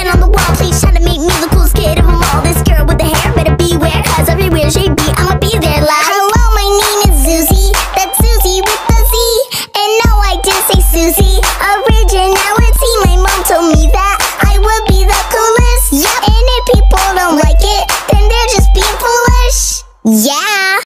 on the wall, please try to make me the coolest kid of them all. This girl with the hair better beware, cause everywhere she be